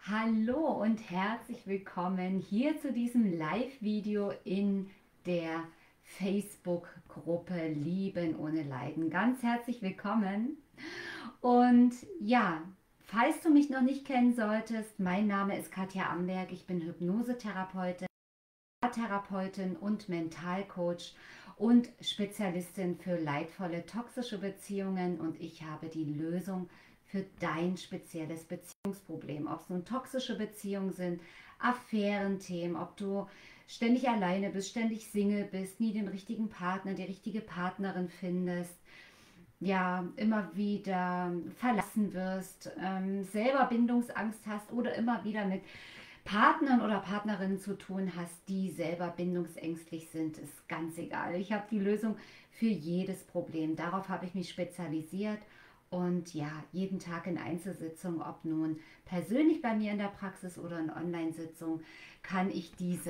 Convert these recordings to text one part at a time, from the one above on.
Hallo und herzlich willkommen hier zu diesem Live-Video in der Facebook-Gruppe Lieben ohne Leiden. Ganz herzlich willkommen. Und ja, falls du mich noch nicht kennen solltest, mein Name ist Katja Amberg. Ich bin Hypnosetherapeutin, Paartherapeutin und Mentalcoach und Spezialistin für leidvolle toxische Beziehungen, und ich habe die Lösung für dein spezielles Beziehungsproblem. Ob es nun toxische Beziehungen sind, Affärenthemen, ob du ständig alleine bist, ständig Single bist, nie den richtigen Partner, die richtige Partnerin findest, ja, immer wieder verlassen wirst, selber Bindungsangst hast oder immer wieder mit Partnern oder Partnerinnen zu tun hast, die selber bindungsängstlich sind, ist ganz egal. Ich habe die Lösung für jedes Problem. Darauf habe ich mich spezialisiert. Und ja, jeden Tag in Einzelsitzungen, ob nun persönlich bei mir in der Praxis oder in Online-Sitzungen, kann ich diese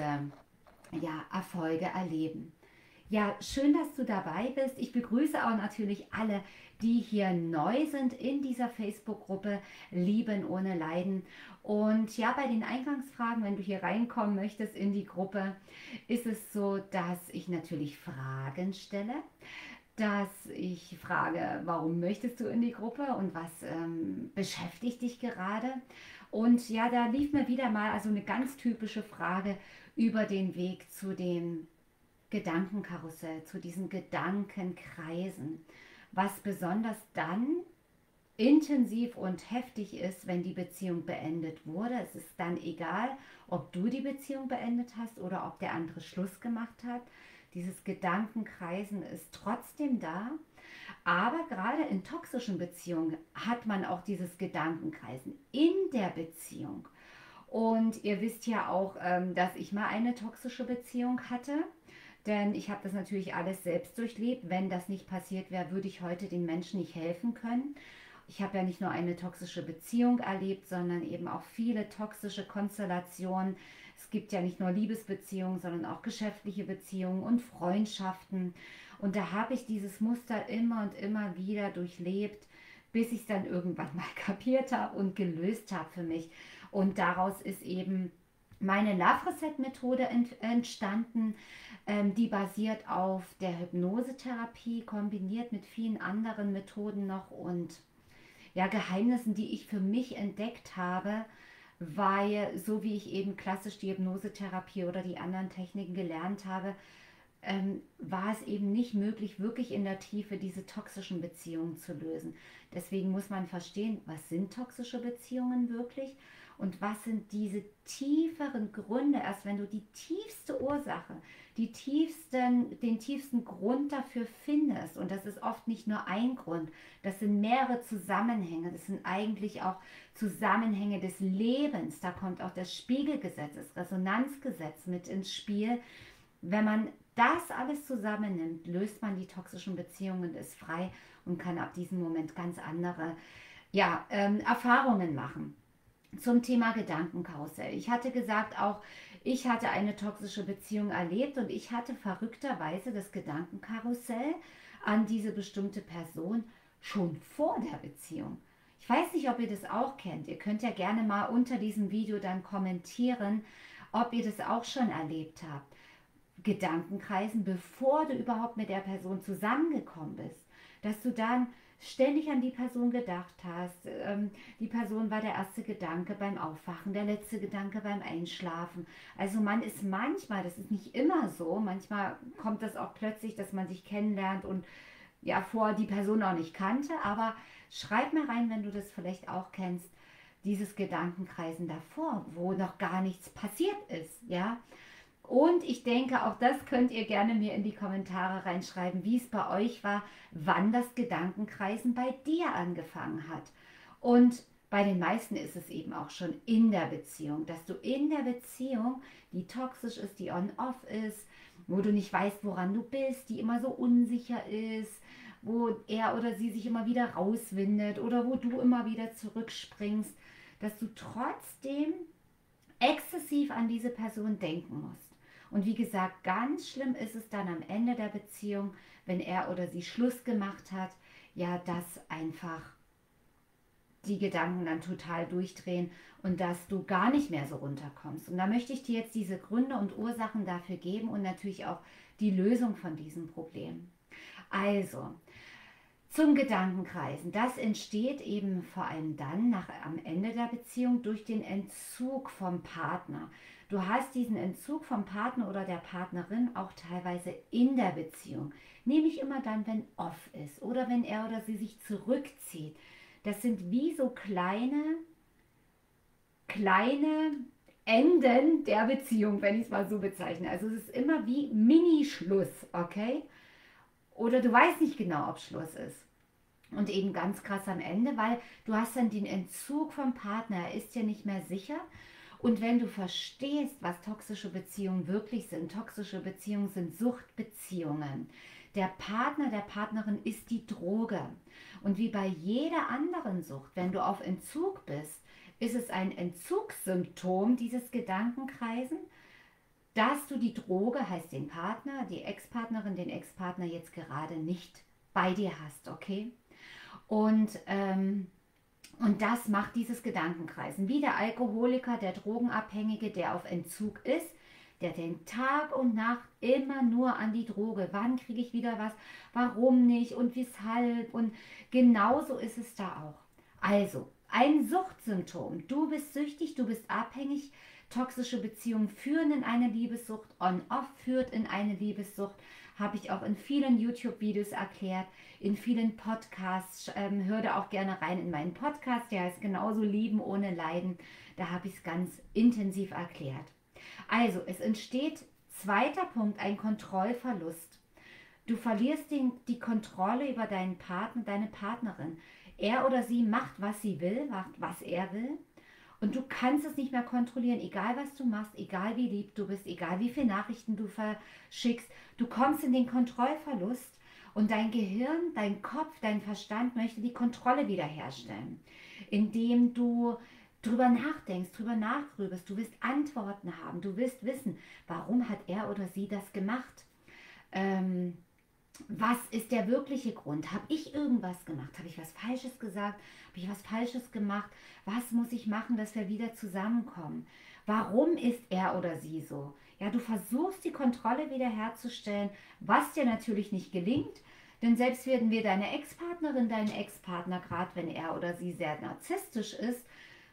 Erfolge erleben. Ja, schön, dass du dabei bist. Ich begrüße auch natürlich alle, die hier neu sind in dieser Facebook-Gruppe Lieben ohne Leiden. Und ja, bei den Eingangsfragen, wenn du hier reinkommen möchtest in die Gruppe, ist es so, dass ich natürlich Fragen stelle, dass ich frage, warum möchtest du in die Gruppe und was beschäftigt dich gerade? Und ja, da lief mir wieder mal also eine ganz typische Frage über den Weg zu dem Gedankenkarussell, zu diesen Gedankenkreisen, was besonders dann intensiv und heftig ist, wenn die Beziehung beendet wurde. Es ist dann egal, ob du die Beziehung beendet hast oder ob der andere Schluss gemacht hat. Dieses Gedankenkreisen ist trotzdem da, aber gerade in toxischen Beziehungen hat man auch dieses Gedankenkreisen in der Beziehung. Und ihr wisst ja auch, dass ich mal eine toxische Beziehung hatte. Denn ich habe das natürlich alles selbst durchlebt. Wenn das nicht passiert wäre, würde ich heute den Menschen nicht helfen können. Ich habe ja nicht nur eine toxische Beziehung erlebt, sondern eben auch viele toxische Konstellationen. Es gibt ja nicht nur Liebesbeziehungen, sondern auch geschäftliche Beziehungen und Freundschaften. Und da habe ich dieses Muster immer und immer wieder durchlebt, bis ich es dann irgendwann mal kapiert habe und gelöst habe für mich. Und daraus ist eben meine Love Reset Methode entstanden. Die basiert auf der Hypnosetherapie, kombiniert mit vielen anderen Methoden noch und ja, Geheimnissen, die ich für mich entdeckt habe, weil so wie ich eben klassisch die Hypnosetherapie oder die anderen Techniken gelernt habe, war es eben nicht möglich, wirklich in der Tiefe diese toxischen Beziehungen zu lösen. Deswegen muss man verstehen, was sind toxische Beziehungen wirklich und was sind diese tieferen Gründe. Erst wenn du die tiefste Ursache, den tiefsten Grund dafür findest, und das ist oft nicht nur ein Grund, das sind mehrere Zusammenhänge, das sind eigentlich auch Zusammenhänge des Lebens. Da kommt auch das Spiegelgesetz, das Resonanzgesetz mit ins Spiel. Wenn man das alles zusammennimmt, löst man die toxischen Beziehungen, ist frei und kann ab diesem Moment ganz andere Erfahrungen machen. Zum Thema Gedankenkarussell. Ich hatte gesagt, auch ich hatte eine toxische Beziehung erlebt und ich hatte verrückterweise das Gedankenkarussell an diese bestimmte Person schon vor der Beziehung. Ich weiß nicht, ob ihr das auch kennt. Ihr könnt ja gerne mal unter diesem Video dann kommentieren, ob ihr das auch schon erlebt habt. Gedankenkreisen, bevor du überhaupt mit der Person zusammengekommen bist, dass du dann ständig an die Person gedacht hast. Die Person war der erste Gedanke beim Aufwachen, der letzte Gedanke beim Einschlafen. Also man ist manchmal, das ist nicht immer so, manchmal kommt das auch plötzlich, dass man sich kennenlernt und ja vorher die Person auch nicht kannte, aber schreib mal rein, wenn du das vielleicht auch kennst, dieses Gedankenkreisen davor, wo noch gar nichts passiert ist, ja. Und ich denke, auch das könnt ihr gerne mir in die Kommentare reinschreiben, wie es bei euch war, wann das Gedankenkreisen bei dir angefangen hat. Und bei den meisten ist es eben auch schon in der Beziehung, dass du in der Beziehung, die toxisch ist, die on-off ist, wo du nicht weißt, woran du bist, die immer so unsicher ist, wo er oder sie sich immer wieder rauswindet oder wo du immer wieder zurückspringst, dass du trotzdem exzessiv an diese Person denken musst. Und wie gesagt, ganz schlimm ist es dann am Ende der Beziehung, wenn er oder sie Schluss gemacht hat, ja, dass einfach die Gedanken dann total durchdrehen und dass du gar nicht mehr so runterkommst. Und da möchte ich dir jetzt diese Gründe und Ursachen dafür geben und natürlich auch die Lösung von diesem Problem. Also, zum Gedankenkreisen. Das entsteht eben vor allem dann am Ende der Beziehung durch den Entzug vom Partner. Du hast diesen Entzug vom Partner oder der Partnerin auch teilweise in der Beziehung. Nämlich immer dann, wenn off ist oder wenn er oder sie sich zurückzieht. Das sind wie so kleine Enden der Beziehung, wenn ich es mal so bezeichne. Also es ist immer wie Mini-Schluss, okay? Oder du weißt nicht genau, ob Schluss ist. Und eben ganz krass am Ende, weil du hast dann den Entzug vom Partner, er ist dir nicht mehr sicher. Und wenn du verstehst, was toxische Beziehungen wirklich sind, toxische Beziehungen sind Suchtbeziehungen. Der Partner, der Partnerin ist die Droge. Und wie bei jeder anderen Sucht, wenn du auf Entzug bist, ist es ein Entzugssymptom dieses Gedankenkreisen, dass du die Droge, heißt den Partner, die Ex-Partnerin, den Ex-Partner jetzt gerade nicht bei dir hast, okay? Und das macht dieses Gedankenkreisen. Wie der Alkoholiker, der Drogenabhängige, der auf Entzug ist, der denkt Tag und Nacht immer nur an die Droge. Wann kriege ich wieder was? Warum nicht? Und weshalb? Und genauso ist es da auch. Also, ein Suchtsymptom. Du bist süchtig, du bist abhängig. Toxische Beziehungen führen in eine Liebessucht. On-Off führt in eine Liebessucht. Habe ich auch in vielen YouTube-Videos erklärt, in vielen Podcasts. Hör da auch gerne rein in meinen Podcast, der heißt genauso Lieben ohne Leiden. Da habe ich es ganz intensiv erklärt. Also, es entsteht, zweiter Punkt, ein Kontrollverlust. Du verlierst die Kontrolle über deinen Partner, deine Partnerin. Er oder sie macht, was sie will, macht, was er will. Und du kannst es nicht mehr kontrollieren, egal was du machst, egal wie lieb du bist, egal wie viele Nachrichten du verschickst. Du kommst in den Kontrollverlust und dein Gehirn, dein Kopf, dein Verstand möchte die Kontrolle wiederherstellen, indem du drüber nachdenkst, drüber nachgrübelst. Du willst Antworten haben, du willst wissen, warum hat er oder sie das gemacht? Was ist der wirkliche Grund? Habe ich irgendwas gemacht? Habe ich was Falsches gesagt? Habe ich was Falsches gemacht? Was muss ich machen, dass wir wieder zusammenkommen? Warum ist er oder sie so? Ja, du versuchst die Kontrolle wiederherzustellen, was dir natürlich nicht gelingt, denn selbst werden wir deine Ex-Partnerin, deinen Ex-Partner, gerade wenn er oder sie sehr narzisstisch ist,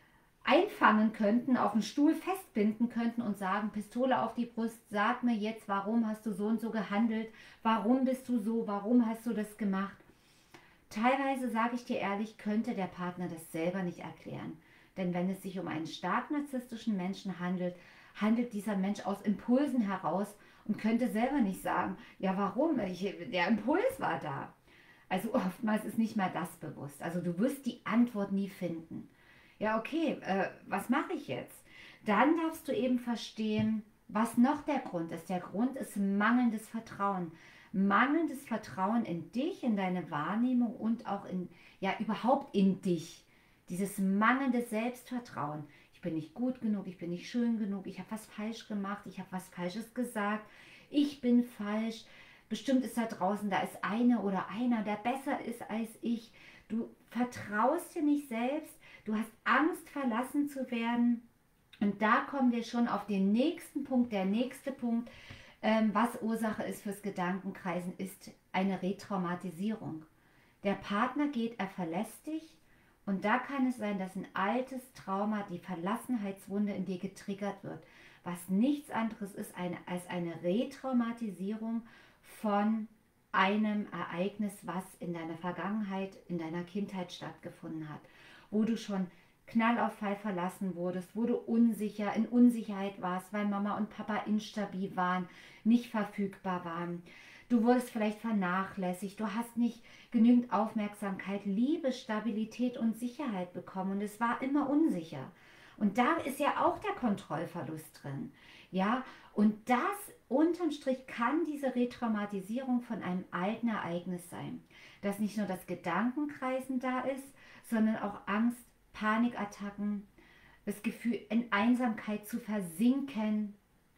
einfangen könnten, auf den Stuhl festbinden könnten und sagen, Pistole auf die Brust, sag mir jetzt, warum hast du so und so gehandelt, warum bist du so, warum hast du das gemacht. Teilweise, sage ich dir ehrlich, könnte der Partner das selber nicht erklären. Denn wenn es sich um einen stark narzisstischen Menschen handelt, handelt dieser Mensch aus Impulsen heraus und könnte selber nicht sagen, ja warum, der Impuls war da. Also oftmals ist nicht mal das bewusst. Also du wirst die Antwort nie finden. Ja, okay, was mache ich jetzt? Dann darfst du eben verstehen, was noch der Grund ist. Der Grund ist mangelndes Vertrauen. Mangelndes Vertrauen in dich, in deine Wahrnehmung und auch ja, überhaupt in dich. Dieses mangelnde Selbstvertrauen. Ich bin nicht gut genug, ich bin nicht schön genug, ich habe was falsch gemacht, ich habe was Falsches gesagt, ich bin falsch. Bestimmt ist da draußen, da ist eine oder einer, der besser ist als ich. Du vertraust dir nicht selbst. Du hast Angst, verlassen zu werden. Und da kommen wir schon auf den nächsten Punkt. Der nächste Punkt, was Ursache ist fürs Gedankenkreisen, ist eine Retraumatisierung. Der Partner geht, er verlässt dich. Und da kann es sein, dass ein altes Trauma, die Verlassenheitswunde in dir getriggert wird, was nichts anderes ist als eine Retraumatisierung von einem Ereignis, was in deiner Vergangenheit, in deiner Kindheit stattgefunden hat, wo du schon Knallauffall verlassen wurdest, wo du unsicher, in Unsicherheit warst, weil Mama und Papa instabil waren, nicht verfügbar waren. Du wurdest vielleicht vernachlässigt, du hast nicht genügend Aufmerksamkeit, Liebe, Stabilität und Sicherheit bekommen und es war immer unsicher. Und da ist ja auch der Kontrollverlust drin. Ja, und das unterm Strich kann diese Retraumatisierung von einem alten Ereignis sein. Dass nicht nur das Gedankenkreisen da ist, sondern auch Angst, Panikattacken, das Gefühl, in Einsamkeit zu versinken.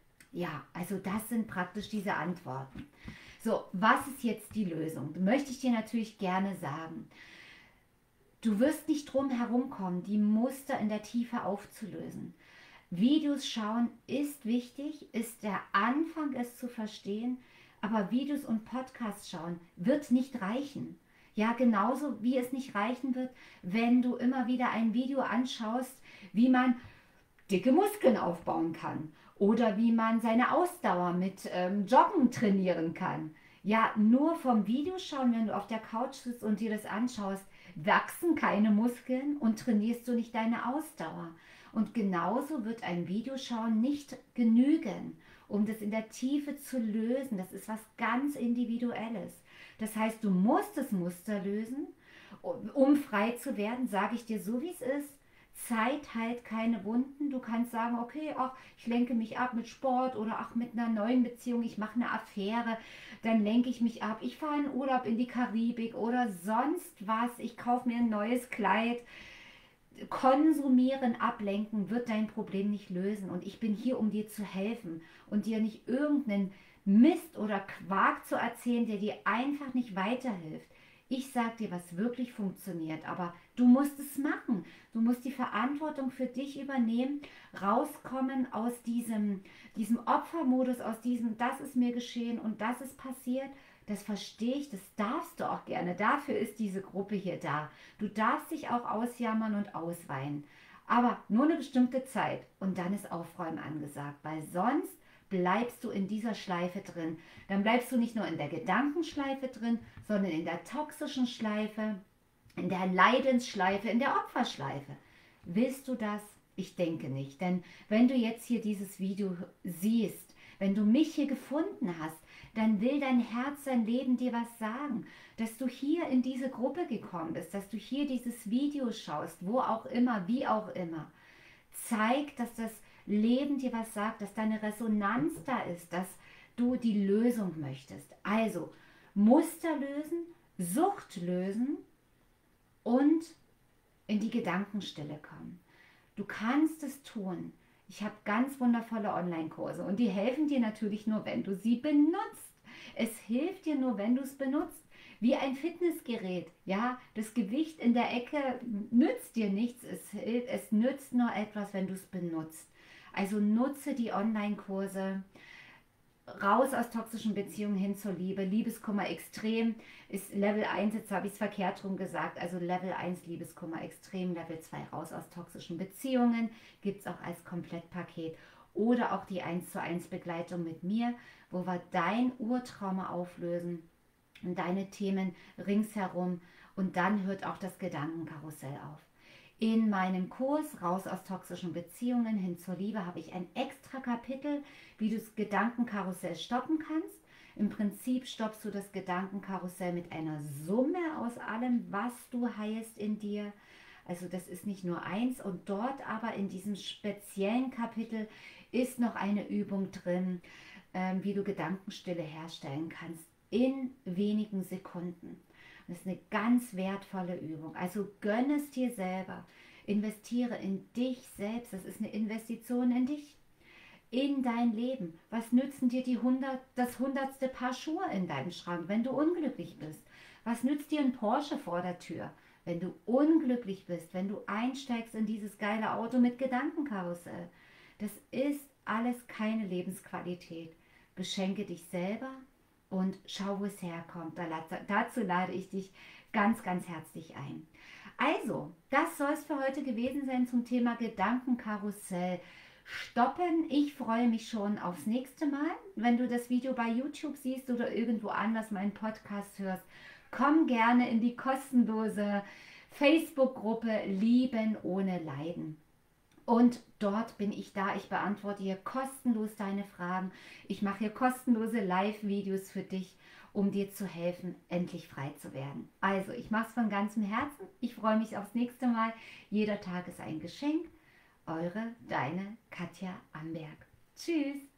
Ja, also das sind praktisch diese Antworten. So, was ist jetzt die Lösung? Möchte ich dir natürlich gerne sagen. Du wirst nicht drum herumkommen, die Muster in der Tiefe aufzulösen. Videos schauen ist wichtig, ist der Anfang, es zu verstehen, aber Videos und Podcasts schauen wird nicht reichen. Ja, genauso wie es nicht reichen wird, wenn du immer wieder ein Video anschaust, wie man dicke Muskeln aufbauen kann oder wie man seine Ausdauer mit Joggen trainieren kann. Ja, nur vom Videoschauen, wenn du auf der Couch sitzt und dir das anschaust, wachsen keine Muskeln und trainierst du nicht deine Ausdauer. Und genauso wird ein Videoschauen nicht genügen, um das in der Tiefe zu lösen. Das ist was ganz Individuelles. Das heißt, du musst das Muster lösen, um frei zu werden, sage ich dir so, wie es ist. Zeit heilt keine Wunden. Du kannst sagen, okay, ach, ich lenke mich ab mit Sport oder ach, mit einer neuen Beziehung, ich mache eine Affäre, dann lenke ich mich ab. Ich fahre in Urlaub in die Karibik oder sonst was. Ich kaufe mir ein neues Kleid. Konsumieren, ablenken wird dein Problem nicht lösen. Und ich bin hier, um dir zu helfen und dir nicht irgendeinen Mist oder Quark zu erzählen, der dir einfach nicht weiterhilft. Ich sage dir, was wirklich funktioniert, aber du musst es machen. Du musst die Verantwortung für dich übernehmen, rauskommen aus diesem Opfermodus, aus diesem, das ist mir geschehen und das ist passiert. Das verstehe ich, das darfst du auch gerne. Dafür ist diese Gruppe hier da. Du darfst dich auch ausjammern und ausweinen. Aber nur eine bestimmte Zeit und dann ist Aufräumen angesagt, weil sonst bleibst du in dieser Schleife drin. Dann bleibst du nicht nur in der Gedankenschleife drin, sondern in der toxischen Schleife, in der Leidensschleife, in der Opferschleife. Willst du das? Ich denke nicht. Denn wenn du jetzt hier dieses Video siehst, wenn du mich hier gefunden hast, dann will dein Herz, dein Leben dir was sagen. Dass du hier in diese Gruppe gekommen bist, dass du hier dieses Video schaust, wo auch immer, wie auch immer, zeigt, dass das Leben dir was sagt, dass deine Resonanz da ist, dass du die Lösung möchtest. Also Muster lösen, Sucht lösen und in die Gedankenstille kommen. Du kannst es tun. Ich habe ganz wundervolle Online-Kurse und die helfen dir natürlich nur, wenn du sie benutzt. Es hilft dir nur, wenn du es benutzt. Wie ein Fitnessgerät. Ja, das Gewicht in der Ecke nützt dir nichts. Es nützt nur etwas, wenn du es benutzt. Also nutze die Online-Kurse. Raus aus toxischen Beziehungen hin zur Liebe. Liebeskummer extrem ist Level 1, jetzt habe ich es verkehrt rum gesagt, also Level 1 Liebeskummer extrem, Level 2 raus aus toxischen Beziehungen, gibt es auch als Komplettpaket oder auch die 1:1 Begleitung mit mir, wo wir dein Urtrauma auflösen und deine Themen ringsherum und dann hört auch das Gedankenkarussell auf. In meinem Kurs Raus aus toxischen Beziehungen hin zur Liebe habe ich ein extra Kapitel, wie du das Gedankenkarussell stoppen kannst. Im Prinzip stoppst du das Gedankenkarussell mit einer Summe aus allem, was du heilst in dir. Also das ist nicht nur eins und dort aber in diesem speziellen Kapitel ist noch eine Übung drin, wie du Gedankenstille herstellen kannst in wenigen Sekunden. Das ist eine ganz wertvolle Übung. Also gönn es dir selber. Investiere in dich selbst. Das ist eine Investition in dich, in dein Leben. Was nützen dir das 100. Paar Schuhe in deinem Schrank, wenn du unglücklich bist? Was nützt dir ein Porsche vor der Tür, wenn du unglücklich bist, wenn du einsteigst in dieses geile Auto mit Gedankenkarussell? Das ist alles keine Lebensqualität. Beschenke dich selber und schau, wo es herkommt. Dazu lade ich dich ganz, ganz herzlich ein. Also, das soll es für heute gewesen sein zum Thema Gedankenkarussell stoppen. Ich freue mich schon aufs nächste Mal. Wenn du das Video bei YouTube siehst oder irgendwo anders meinen Podcast hörst, komm gerne in die kostenlose Facebook-Gruppe Lieben ohne Leiden. Und dort bin ich da. Ich beantworte hier kostenlos deine Fragen. Ich mache hier kostenlose Live-Videos für dich, um dir zu helfen, endlich frei zu werden. Also, ich mache es von ganzem Herzen. Ich freue mich aufs nächste Mal. Jeder Tag ist ein Geschenk. Deine Katja Amberg. Tschüss.